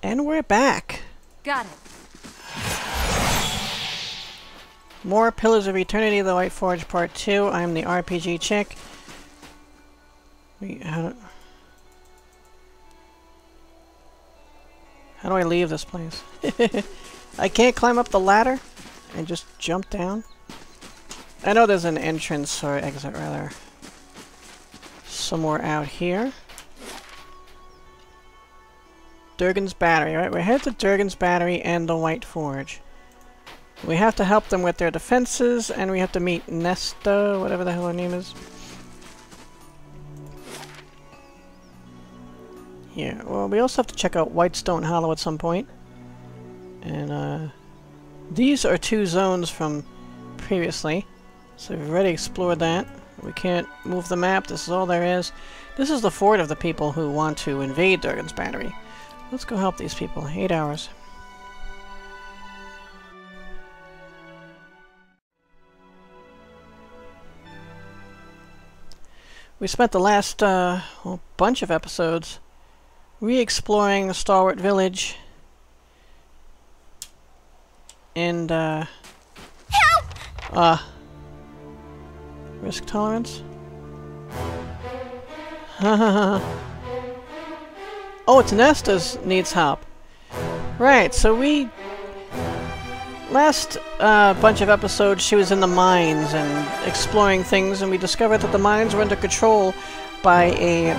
And we're back. Got it. More Pillars of Eternity, The White Forge Part 2. I'm the RPG chick. How do I leave this place? I can't climb up the ladder and just jump down. I know there's an entrance, or exit rather, somewhere out here. Durgan's Battery, right? We're headed to Durgan's Battery and the White Forge. We have to help them with their defenses, and we have to meet Nesta, whatever the hell her name is. Yeah, well, we also have to check out Whitestone Hollow at some point. And, these are two zones from previously, so we've already explored that. We can't move the map, this is all there is. This is the fort of the people who want to invade Durgan's Battery. Let's go help these people. 8 hours. We spent the last well, bunch of episodes re-exploring the Stalwart Village and risk tolerance. Oh, it's Nesta's needs help. Right, so we... Last bunch of episodes, she was in the mines and exploring things, and we discovered that the mines were under control by a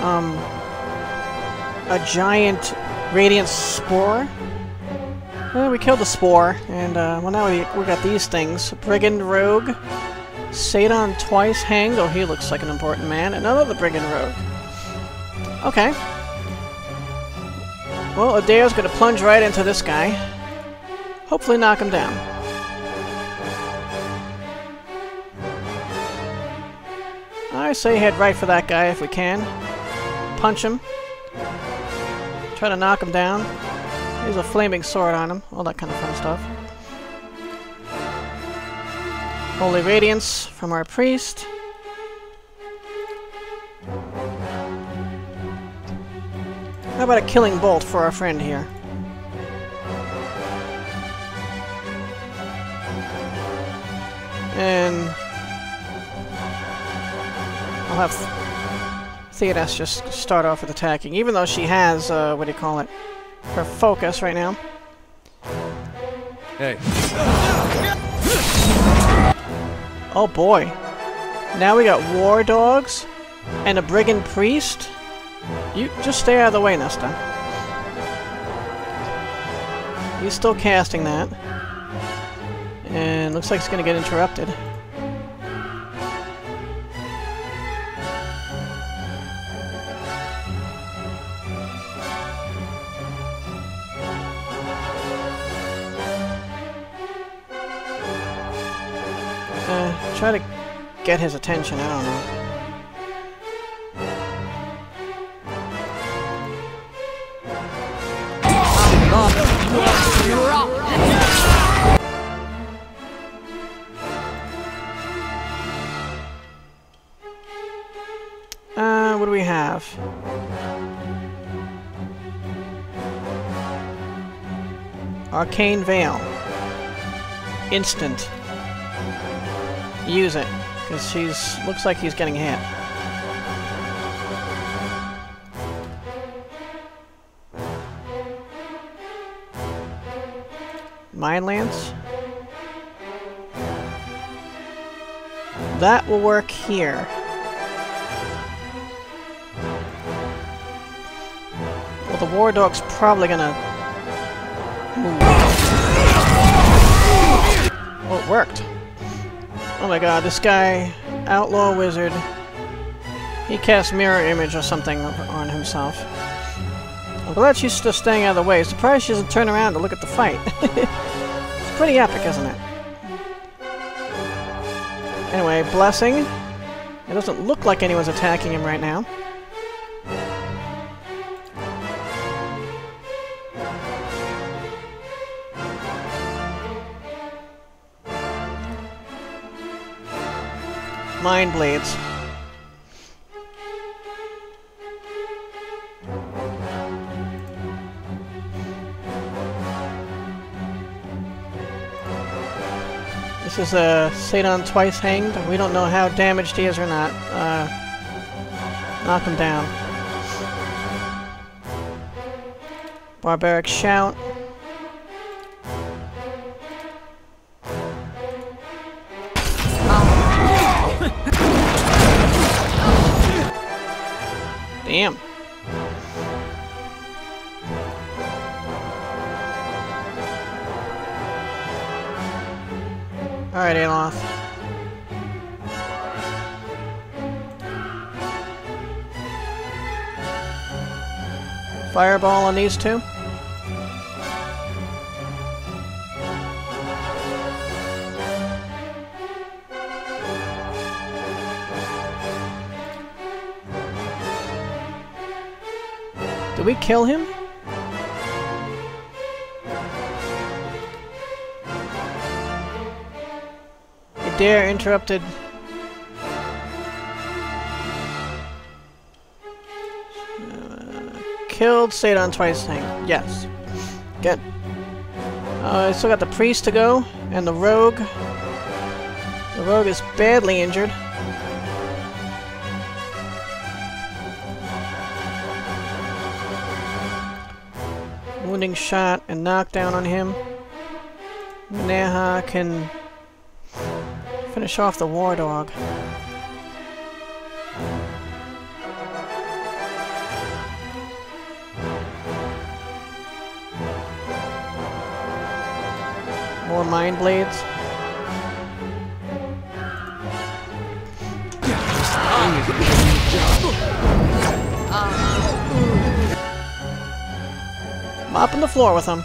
giant radiant spore. Well, we killed the spore, and well, now we got these things. Brigand Rogue. Sadon twice hanged. Oh, he looks like an important man. Another Brigand Rogue. Okay. Well, Adair's gonna plunge right into this guy. Hopefully knock him down. I say head right for that guy if we can. Punch him. Try to knock him down. There's a flaming sword on him. All that kind of fun stuff. Holy Radiance from our priest. How about a killing bolt for our friend here? And I'll have Theodas just start off with attacking, even though she has, what do you call it, her focus right now. Hey. Oh boy. Now we got war dogs and a brigand priest. You just stay out of the way, Nesta. He's still casting that. And looks like it's gonna get interrupted. Try to get his attention, I don't know. What do we have? Arcane Veil. Instant. Use it, because she's looks like he's getting hit. Mind Lance. That will work here. Well, the War Dog's probably gonna move. Oh, it worked. Oh my god, this guy, Outlaw Wizard, he casts Mirror Image or something on himself. I'm glad she's just staying out of the way. Surprised she doesn't turn around to look at the fight. It's pretty epic, isn't it? Anyway, Blessing. It doesn't look like anyone's attacking him right now. Mind Blades. This is Sadon twice hanged. We don't know how damaged he is or not. Knock him down. Barbaric shout. Damn. Alright, Aloth. Fireball on these two. Did we kill him? Dare interrupted. Killed Sadon twice hanged. Yes. Good. I still got the priest to go, and the rogue. The rogue is badly injured. Wounding shot and knockdown on him. Neha can finish off the war dog. More mind blades. Mopping the floor with them.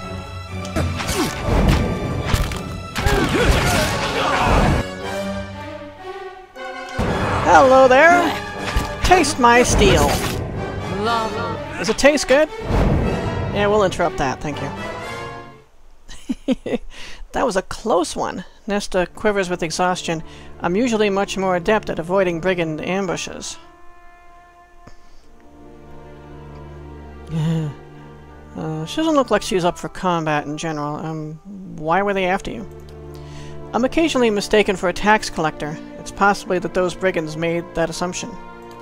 Hello there! Taste my steel! Does it taste good? Yeah, we'll interrupt that, thank you. That was a close one. Nesta quivers with exhaustion. I'm usually much more adept at avoiding brigand ambushes. She doesn't look like she's up for combat in general. Why were they after you? I'm occasionally mistaken for a tax collector. It's possibly that those brigands made that assumption.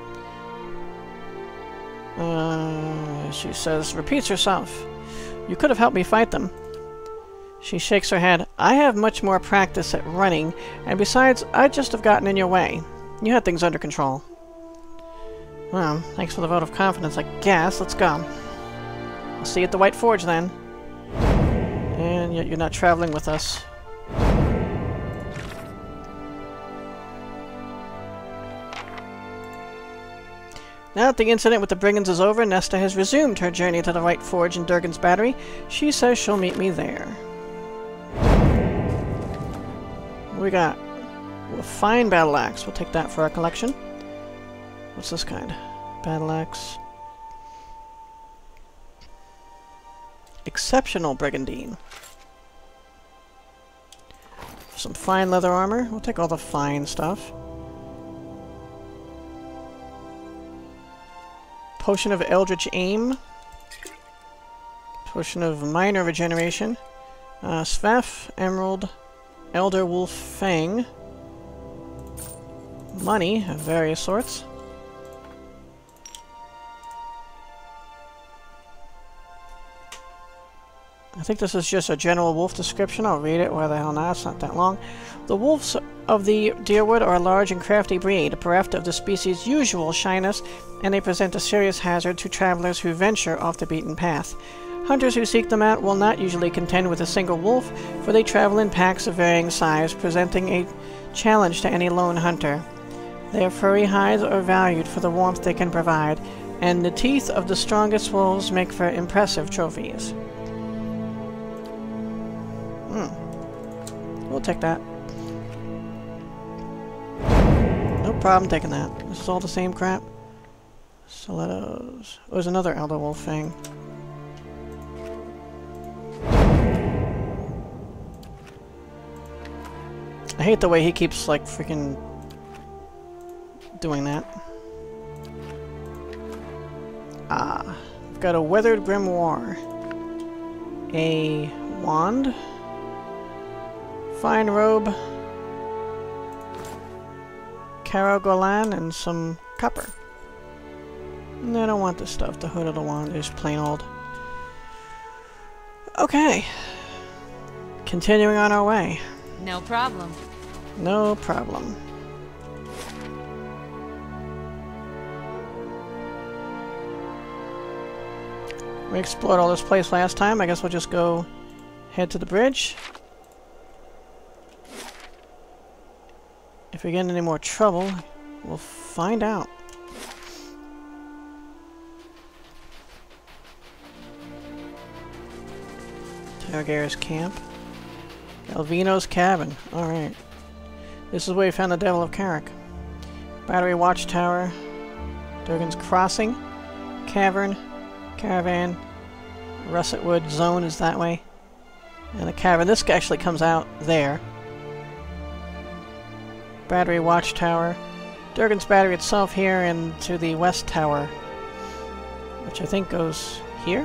She says, repeats herself. You could have helped me fight them. She shakes her head. I have much more practice at running, and besides, I'd just have gotten in your way. You had things under control. Well, thanks for the vote of confidence, I guess. Let's go. I'll see you at the White Forge, then. And yet you're not traveling with us. Now that the incident with the brigands is over, Nesta has resumed her journey to the White Forge in Durgan's battery. She says she'll meet me there. What we got? A fine battle axe. We'll take that for our collection. What's this kind? Battle axe. Exceptional brigandine. Some fine leather armor. We'll take all the fine stuff. Potion of Eldritch Aim. Potion of Minor Regeneration. Svef, Emerald, Elder Wolf Fang. Money of various sorts. I think this is just a general wolf description. I'll read it. Why the hell not? It's not that long. The wolves of the Deerwood are a large and crafty breed, bereft of the species' usual shyness, and they present a serious hazard to travelers who venture off the beaten path. Hunters who seek them out will not usually contend with a single wolf, for they travel in packs of varying size, presenting a challenge to any lone hunter. Their furry hides are valued for the warmth they can provide, and the teeth of the strongest wolves make for impressive trophies. We'll take that. No problem taking that. This is all the same crap. Stilettos. Oh, there's another Elder Wolf thing. I hate the way he keeps, like, freaking doing that. Ah. I've got a Weathered Grimoire. A wand. Fine robe. Carogolan and some copper. No, I don't want this stuff. The Hood of the Wand is plain old. Okay. Continuing on our way. No problem. No problem. We explored all this place last time. I guess we'll just go head to the bridge. If we get in any more trouble, we'll find out. Targar's camp. Galvino's cabin. Alright. This is where we found the Devil of Carrick. Battery Watchtower. Durgan's Crossing. Cavern. Caravan. Russetwood Zone is that way. And the cavern. This actually comes out there. Battery Watchtower. Durgan's Battery itself here, and to the West Tower. Which I think goes here?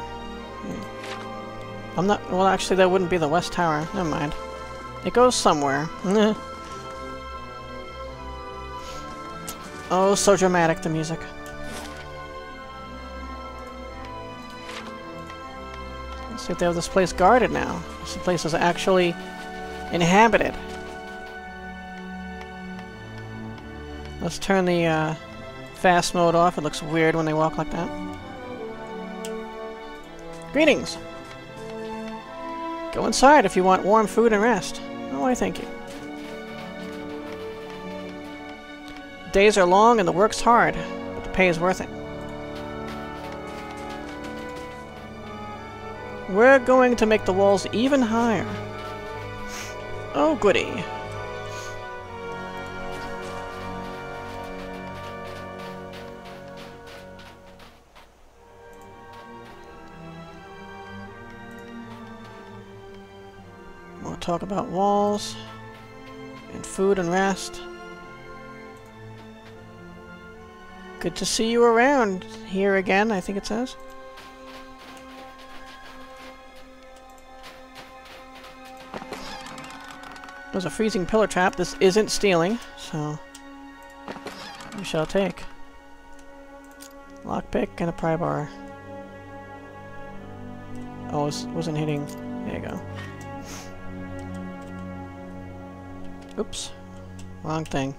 I'm not... Well, actually, that wouldn't be the West Tower. Never mind. It goes somewhere. Oh, so dramatic, the music. Let's see if they have this place guarded now. This place is actually inhabited. Let's turn the fast mode off. It looks weird when they walk like that. Greetings! Go inside if you want warm food and rest. Oh, I thank you. Days are long and the work's hard, but the pay is worth it. We're going to make the walls even higher. Oh, goody. We'll talk about walls and food and rest. Good to see you around here again, I think it says. There's a freezing pillar trap. This isn't stealing, so we shall take. Lockpick and a pry bar. Oh, it wasn't hitting. There you go. Oops. Wrong thing.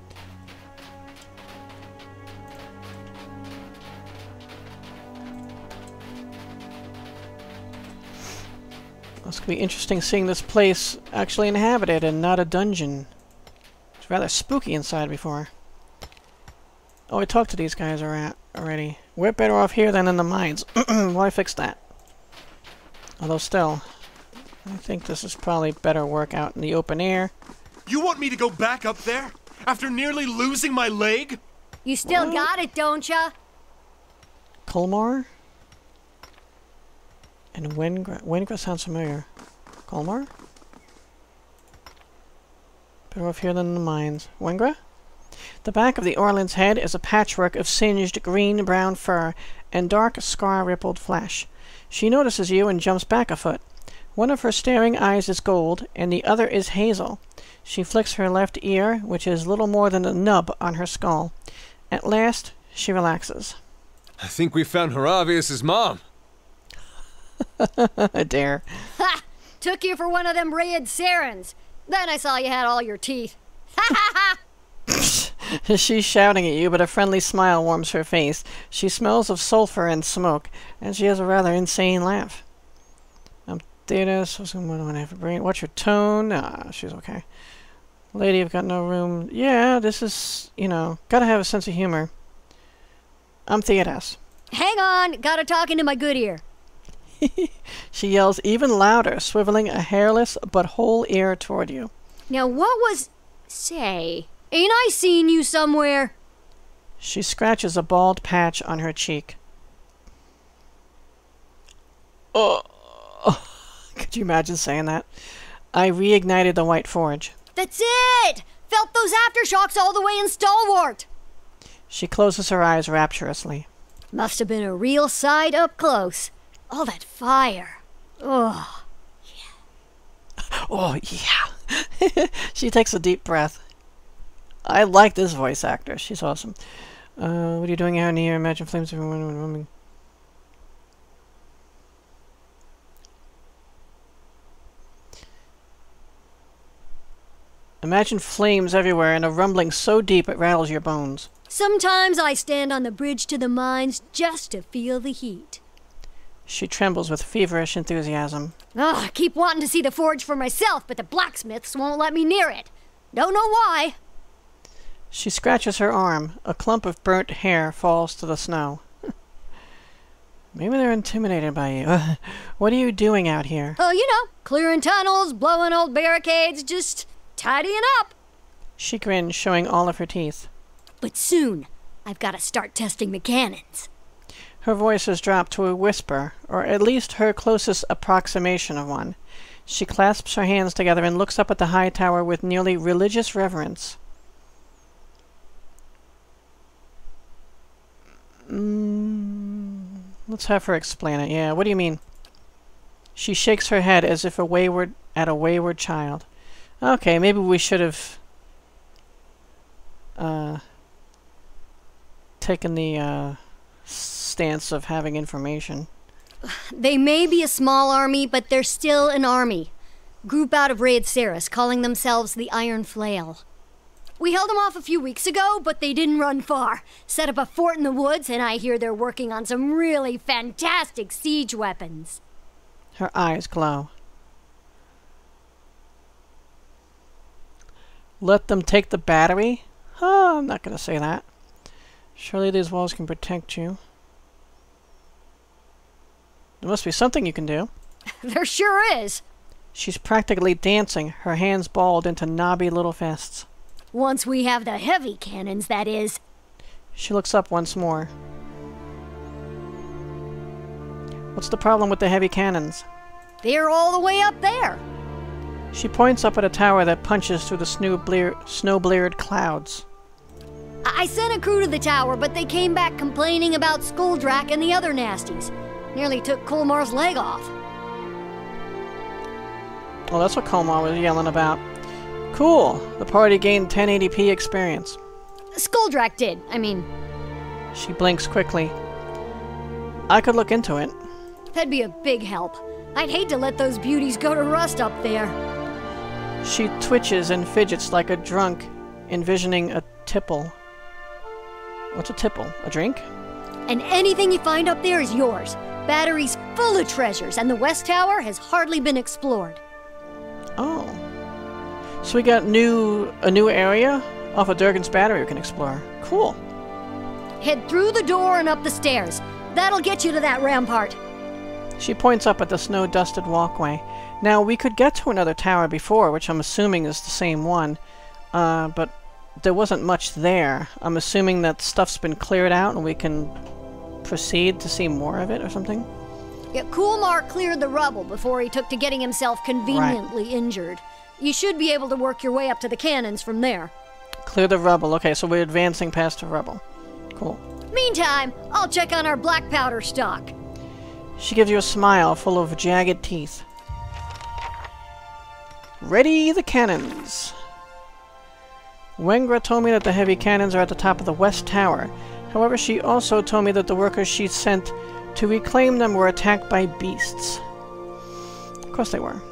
It's going to be interesting seeing this place actually inhabited and not a dungeon. It's rather spooky inside before. Oh, I talked to these guys already. We're better off here than in the mines. Why fix that? Although still, I think this is probably better work out in the open air. You want me to go back up there? After nearly losing my leg? You still got it, don't ya? Colmar? And Wengra sounds familiar. Colmar? Better off here than in the mines. Wengra? The back of the Orland's head is a patchwork of singed green-brown fur and dark scar-rippled flesh. She notices you and jumps back a foot. One of her staring eyes is gold, and the other is hazel. She flicks her left ear, which is little more than a nub on her skull. At last, she relaxes. I think we found Horavius' mom. I dare. Ha! Took you for one of them Rayid Sarens. Then I saw you had all your teeth. Ha ha ha! She's shouting at you, but a friendly smile warms her face. She smells of sulfur and smoke, and she has a rather insane laugh. Thetis, what's going on? I have a brain. What's your tone? Ah, she's okay. Lady, I've got no room. Yeah, this is, you know, gotta have a sense of humor. I'm Thetis. Hang on, gotta talk into my good ear. She yells even louder, swiveling a hairless but whole ear toward you. Now what was... Say, ain't I seen you somewhere? She scratches a bald patch on her cheek. Oh, could you imagine saying that? I reignited the White Forge. That's it! Felt those aftershocks all the way in Stalwart! She closes her eyes rapturously. Must have been a real sight up close. All that fire. Oh, yeah. Oh, yeah. She takes a deep breath. I like this voice actor. She's awesome. What are you doing out here? Imagine flames everywhere. Imagine flames everywhere and a rumbling so deep it rattles your bones. Sometimes I stand on the bridge to the mines just to feel the heat. She trembles with feverish enthusiasm. Ugh, I keep wanting to see the forge for myself, but the blacksmiths won't let me near it. Don't know why. She scratches her arm. A clump of burnt hair falls to the snow. Maybe they're intimidated by you. What are you doing out here? Oh, you know, clearing tunnels, blowing old barricades, just tidying up. She grins, showing all of her teeth. But soon, I've got to start testing the cannons. Her voice has dropped to a whisper, or at least her closest approximation of one. She clasps her hands together and looks up at the high tower with nearly religious reverence. Let's have her explain it. Yeah, what do you mean? She shakes her head as if a wayward child. Okay, maybe we should have taken the stance of having information. They may be a small army, but they're still an army. Group out of Raid Ceres, calling themselves the Iron Flail. We held them off a few weeks ago, but they didn't run far. Set up a fort in the woods, and I hear they're working on some really fantastic siege weapons. Her eyes glow. Let them take the battery? Oh, I'm not going to say that. Surely these walls can protect you. There must be something you can do. There sure is. She's practically dancing, her hands balled into knobby little fists. Once we have the heavy cannons, that is. She looks up once more. What's the problem with the heavy cannons? They're all the way up there. She points up at a tower that punches through the snow-bleared clouds. I sent a crew to the tower, but they came back complaining about Skuldrak and the other nasties. Nearly took Colmar's leg off. Well, that's what Colmar was yelling about. Cool. The party gained 1080p experience. Skuldrak did, I mean. She blinks quickly. I could look into it. That'd be a big help. I'd hate to let those beauties go to rust up there. She twitches and fidgets like a drunk, envisioning a tipple. What's a tipple? A drink? And anything you find up there is yours. Battery's full of treasures, and the West Tower has hardly been explored. Oh. So we got a new area off of Durgan's battery we can explore. Cool. Head through the door and up the stairs. That'll get you to that rampart. She points up at the snow-dusted walkway. Now, we could get to another tower before, which I'm assuming is the same one. But there wasn't much there. I'm assuming that stuff's been cleared out and we can proceed to see more of it or something? Yeah, Colmar cleared the rubble before he took to getting himself conveniently injured. You should be able to work your way up to the cannons from there. Clear the rubble. Okay, so we're advancing past the rubble. Cool. Meantime, I'll check on our black powder stock. She gives you a smile full of jagged teeth. Ready the cannons. Wengra told me that the heavy cannons are at the top of the West Tower. However, she also told me that the workers she sent to reclaim them were attacked by beasts. Of course they were.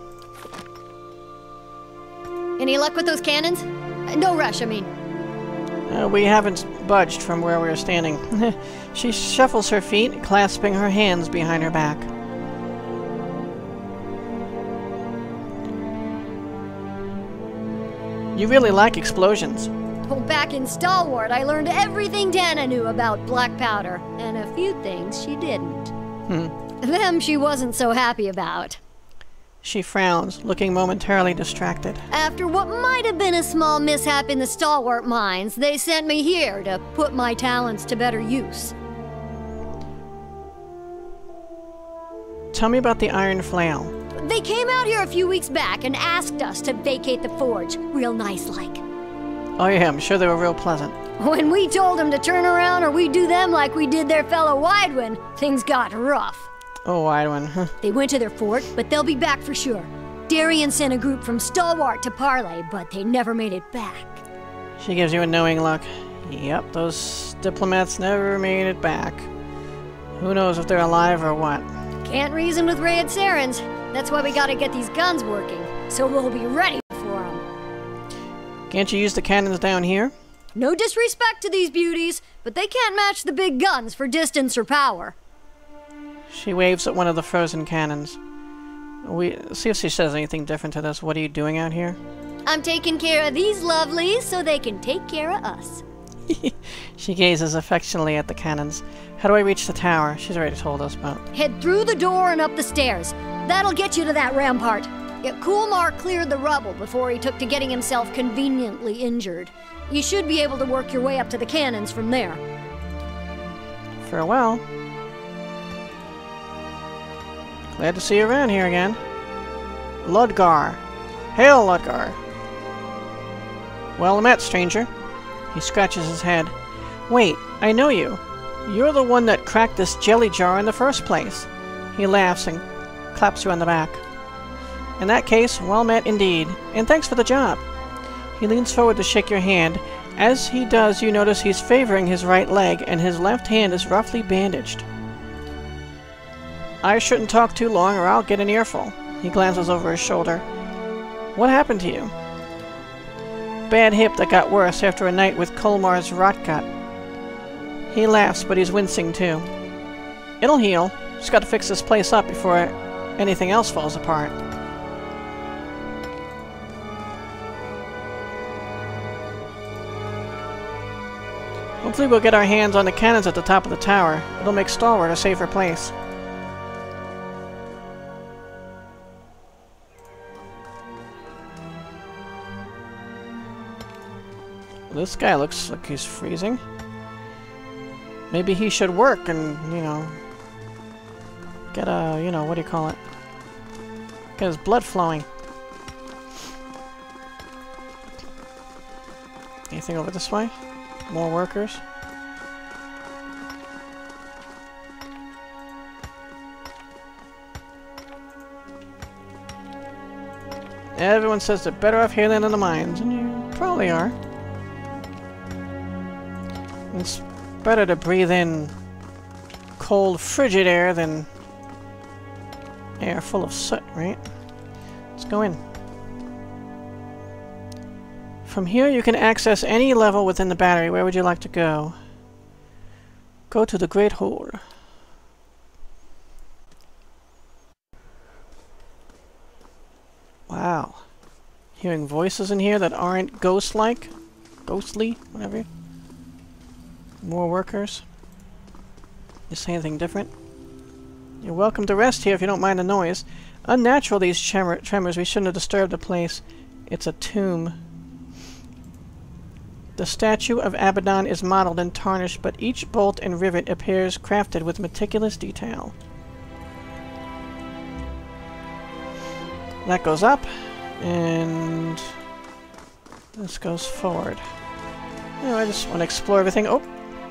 Any luck with those cannons? No rush, I mean. We haven't budged from where we were standing. She shuffles her feet, clasping her hands behind her back. You really like explosions. Well, back in Stalwart, I learned everything Dana knew about black powder, and a few things she didn't. Them she wasn't so happy about. She frowns, looking momentarily distracted. After what might have been a small mishap in the Stalwart mines, they sent me here to put my talents to better use. Tell me about the Iron Flail. They came out here a few weeks back and asked us to vacate the forge, real nice-like. Oh yeah, I'm sure they were real pleasant. When we told them to turn around or we'd do them like we did their fellow Widewin, things got rough. Oh, Widewin. They went to their fort, but they'll be back for sure. Darian sent a group from Stalwart to parley, but they never made it back. She gives you a knowing look. Yep, those diplomats never made it back. Who knows if they're alive or what. Can't reason with Raid Sarens. That's why we gotta get these guns working, so we'll be ready for them. Can't you use the cannons down here? No disrespect to these beauties, but they can't match the big guns for distance or power. She waves at one of the frozen cannons. See if she says anything different to this. What are you doing out here? I'm taking care of these lovelies so they can take care of us. She gazes affectionately at the cannons. How do I reach the tower? She's already told us about. Head through the door and up the stairs. That'll get you to that rampart. Yeah, Coolmar cleared the rubble before he took to getting himself conveniently injured. You should be able to work your way up to the cannons from there. Farewell. Glad to see you around here again. Ludgar. Hail, Ludgar. Well met, stranger. He scratches his head. Wait, I know you. You're the one that cracked this jelly jar in the first place. He laughs and claps you on the back. In that case, well met indeed, and thanks for the job. He leans forward to shake your hand. As he does, you notice he's favoring his right leg, and his left hand is roughly bandaged. I shouldn't talk too long, or I'll get an earful. He glances over his shoulder. What happened to you? Bad hip that got worse after a night with Colmar's rotgut. He laughs, but he's wincing too. It'll heal. Just gotta fix this place up before anything else falls apart. Hopefully we'll get our hands on the cannons at the top of the tower. It'll make Stalwart a safer place. This guy looks like he's freezing. Maybe he should work and, you know, get a, you know, what do you call it? Get his blood flowing. Anything over this way? More workers? Everyone says they're better off here than in the mines, and you probably are. It's better to breathe in cold, frigid air than air full of soot, right? Let's go in. From here you can access any level within the battery. Where would you like to go? Go to the Great Hall. Wow. Hearing voices in here that aren't ghost-like? Ghostly? Whatever. More workers. You say anything different? You're welcome to rest here if you don't mind the noise. Unnatural, these tremors. We shouldn't have disturbed the place. It's a tomb. The statue of Abaddon is modeled and tarnished, but each bolt and rivet appears crafted with meticulous detail. That goes up, and this goes forward. Oh, I just want to explore everything. Oh!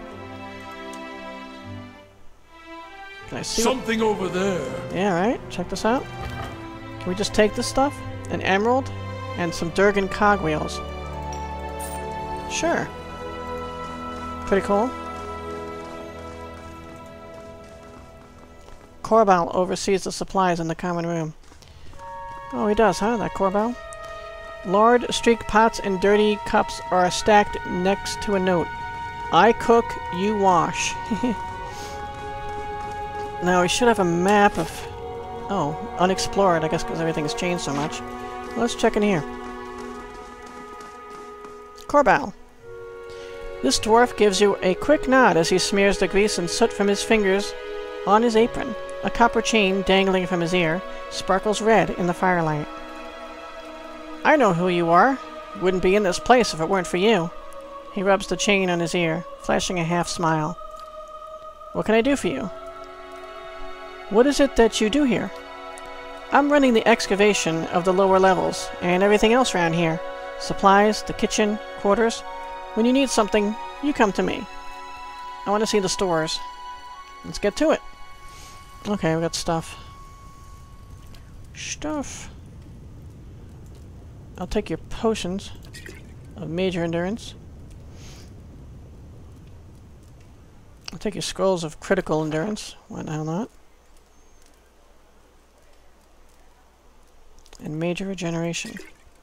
Can I see something over there? Yeah, right. Check this out. Can we just take this stuff? An emerald and some Durgan cogwheels. Sure. Pretty cool. Corbel oversees the supplies in the common room. Oh, he does, huh? That Corbel? Lard, streak pots, and dirty cups are stacked next to a note. I cook, you wash. Now, we should have a map of... Oh, unexplored, I guess because everything's changed so much. Let's check in here. Corbel. This dwarf gives you a quick nod as he smears the grease and soot from his fingers on his apron. A copper chain dangling from his ear sparkles red in the firelight. I know who you are. Wouldn't be in this place if it weren't for you. He rubs the chain on his ear, flashing a half smile. What can I do for you? What is it that you do here? I'm running the excavation of the lower levels and everything else around here. Supplies, the kitchen, quarters. When you need something, you come to me. I want to see the stores. Let's get to it. Okay, we got stuff. Stuff. I'll take your potions of major endurance. I'll take your scrolls of critical endurance. Why the hell not? And major regeneration.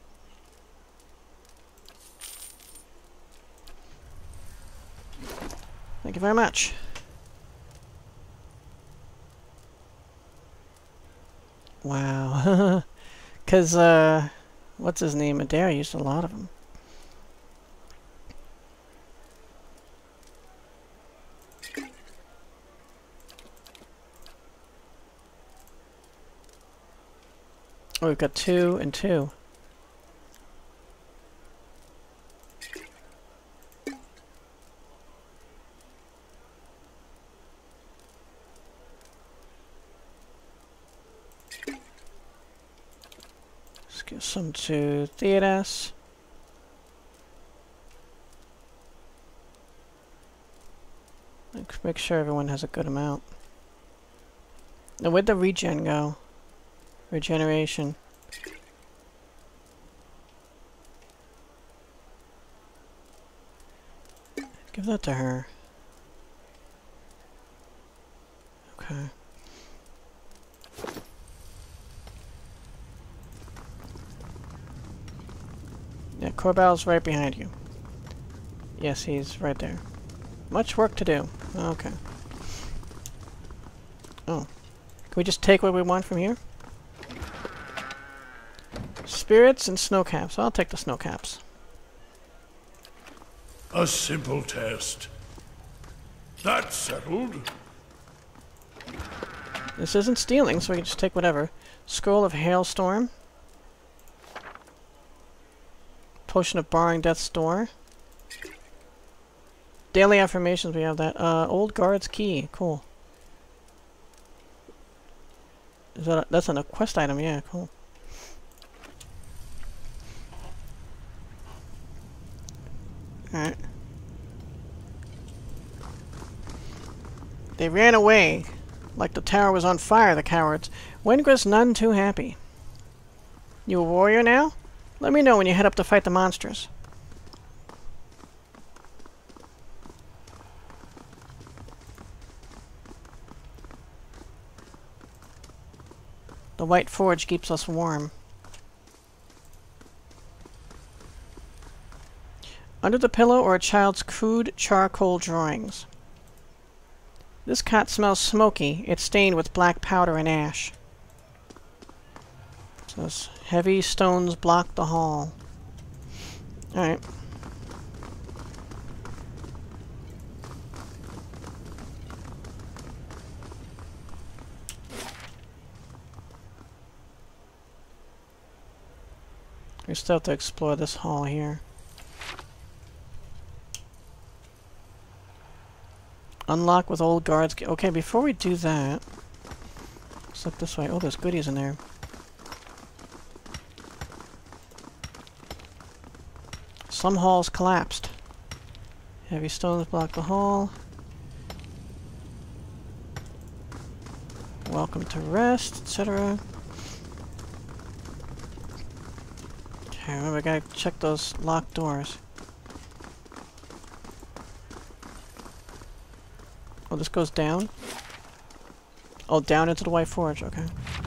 Thank you very much. Wow. Because, what's his name? Adair used a lot of them. Oh, we've got 2 and 2. Let's give some to Theodas. Let's make sure everyone has a good amount. Now, where'd the regen go? Regeneration. Give that to her. Okay. Yeah, Corbal's right behind you. Yes, he's right there. Much work to do. Okay. Oh. Can we just take what we want from here? Spirits and snowcaps. I'll take the snowcaps. A simple test. That's settled. This isn't stealing, so we can just take whatever. Scroll of Hailstorm. Potion of Barring Death's Door. Daily affirmations, we have that. Old Guard's Key. Cool. Is that that's a quest item, yeah, cool. Alright. They ran away. Like the tower was on fire, the cowards. Wengra's none too happy. You a warrior now? Let me know when you head up to fight the monsters. The white forge keeps us warm. Under the pillow or a child's crude charcoal drawings. This cot smells smoky. It's stained with black powder and ash. So those heavy stones block the hall. Alright. We still have to explore this hall here. Unlock with old guards. Okay, before we do that, let's look this way. Oh, there's goodies in there. Some halls collapsed. Heavy stones block the hall. Welcome to rest, etc. Okay, remember, we gotta check those locked doors. Oh, this goes down? Oh, down into the White Forge, okay.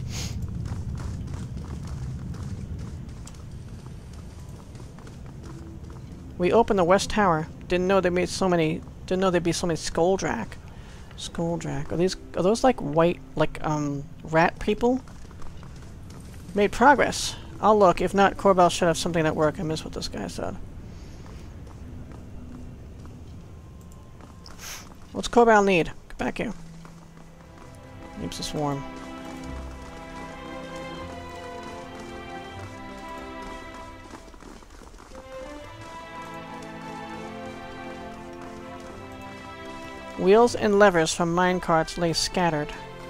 We opened the West Tower. Didn't know they made so many. Didn't know there'd be so many Skuldrak. Skuldrak. Are those like white, like rat people? Made progress. I'll look. If not, Corbell should have something at work. I missed what this guy said. What's Corbell need? Get back here. Keeps us warm. Wheels and levers from minecarts lay scattered.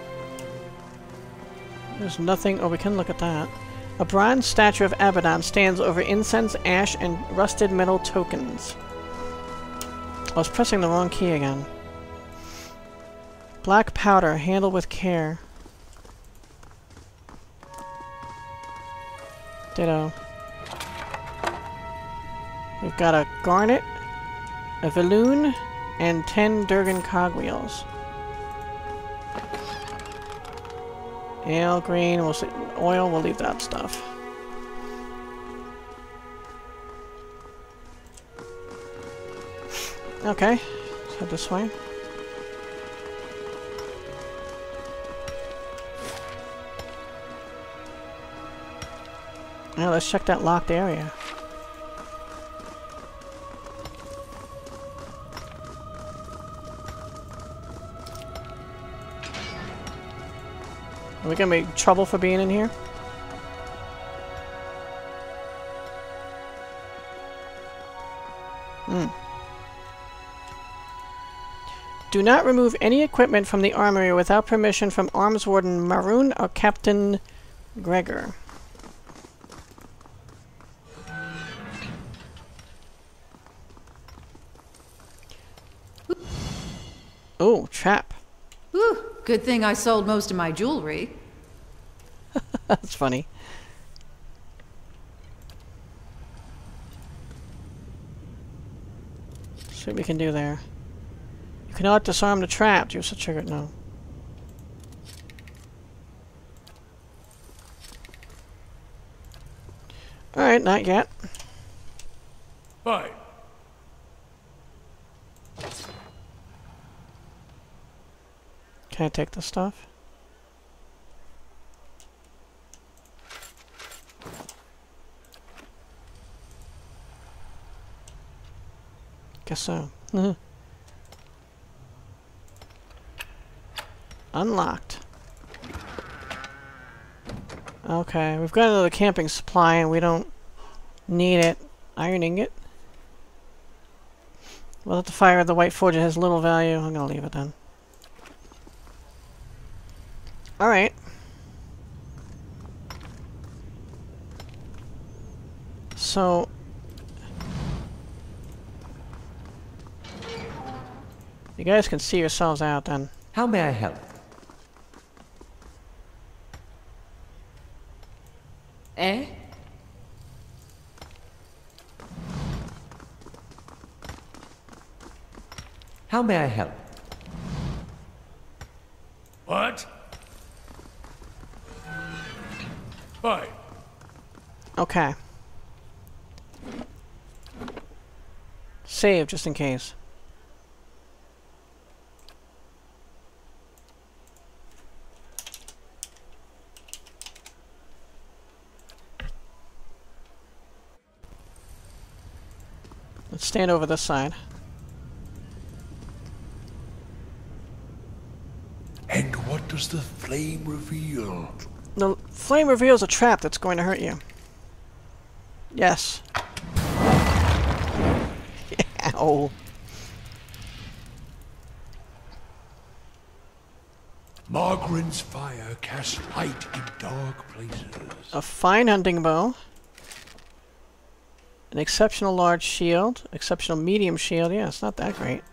There's nothing... Oh, we can look at that. A bronze statue of Abaddon stands over incense, ash, and rusted metal tokens. I was pressing the wrong key again. Black powder, handle with care. Ditto. We've got a garnet, a Valoon, and 10 Durgan cogwheels. Ale, green, we'll see. Oil, we'll leave that stuff. Okay, let's head this way. Now let's check that locked area. Are we gonna make trouble for being in here? Do not remove any equipment from the armory without permission from Arms Warden Maroon or Captain Gregor. Oh, trap. Whew, good thing I sold most of my jewelry. That's funny. See what we can do there. You cannot disarm the trap. Use the trigger. No. Alright, not yet. Fine. Can I take this stuff? Guess so. Unlocked. Okay, we've got another camping supply and we don't need it. Iron ingot. Well, at the fire of the White Forge, it has little value. I'm gonna leave it then. Alright. So... you guys can see yourselves out then. How may I help? Eh? How may I help? What? Fine. Okay. Save, just in case. Let's stand over this side. And what does the flame reveal? The flame reveals a trap that's going to hurt you. Yes. Ow. Margaren's fire casts light in dark places. A fine hunting bow. An exceptional large shield. Exceptional medium shield. Yeah, it's not that great.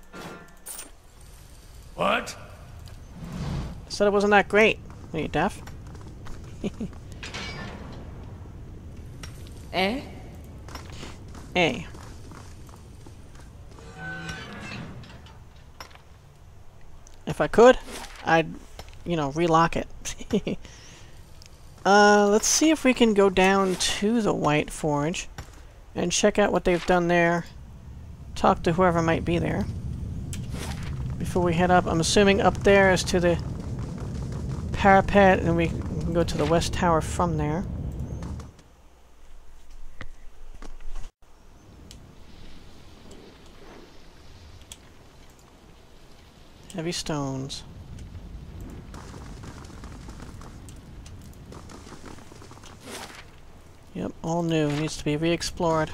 What? I said it wasn't that great. Are you deaf? Eh? A. If I could, I'd, you know, relock it. Let's see if we can go down to the White Forge and check out what they've done there. Talk to whoever might be there. Before we head up, I'm assuming up there is to the parapet, and we can go to the West Tower from there. Heavy stones. Yep, all new. Needs to be re-explored.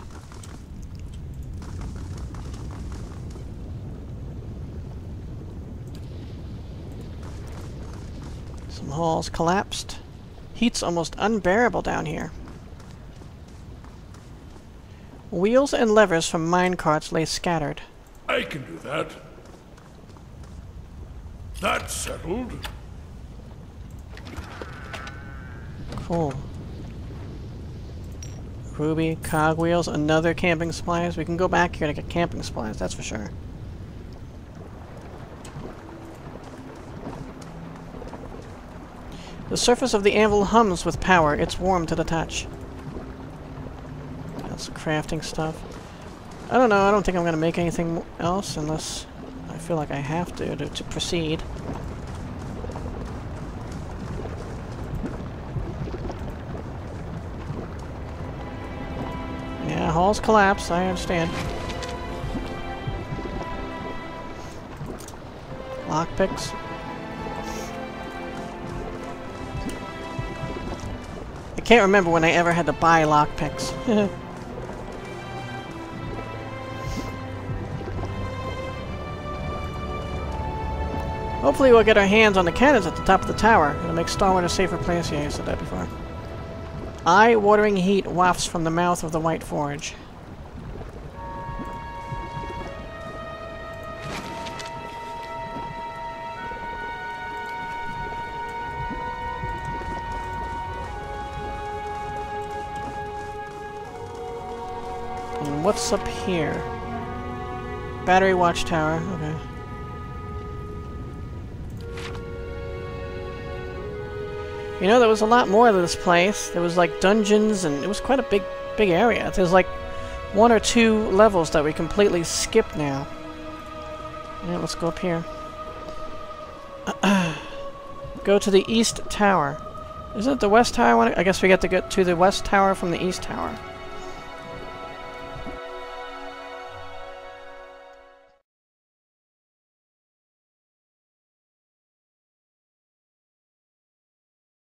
Some halls collapsed. Heat's almost unbearable down here. Wheels and levers from minecarts lay scattered. I can do that. That's settled. Cool. Ruby, cogwheels, another camping supplies. We can go back here to get camping supplies, that's for sure. The surface of the anvil hums with power. It's warm to the touch. That's crafting stuff. I don't know. I don't think I'm going to make anything else unless I feel like I have to proceed. Yeah, halls collapse. I understand. Lockpicks. I can't remember when I ever had to buy lockpicks. Hopefully we'll get our hands on the cannons at the top of the tower. It'll make Starwood a safer place. Yeah, I said that before. Eye-watering heat wafts from the mouth of the White Forge. And what's up here? Battery watchtower. Okay. You know, there was a lot more to this place. There was like dungeons, and it was quite a big area. There's like 1 or 2 levels that we completely skipped now. Yeah, let's go up here. Go to the East Tower. Isn't it the West Tower? I guess we get to get to the West Tower from the East Tower.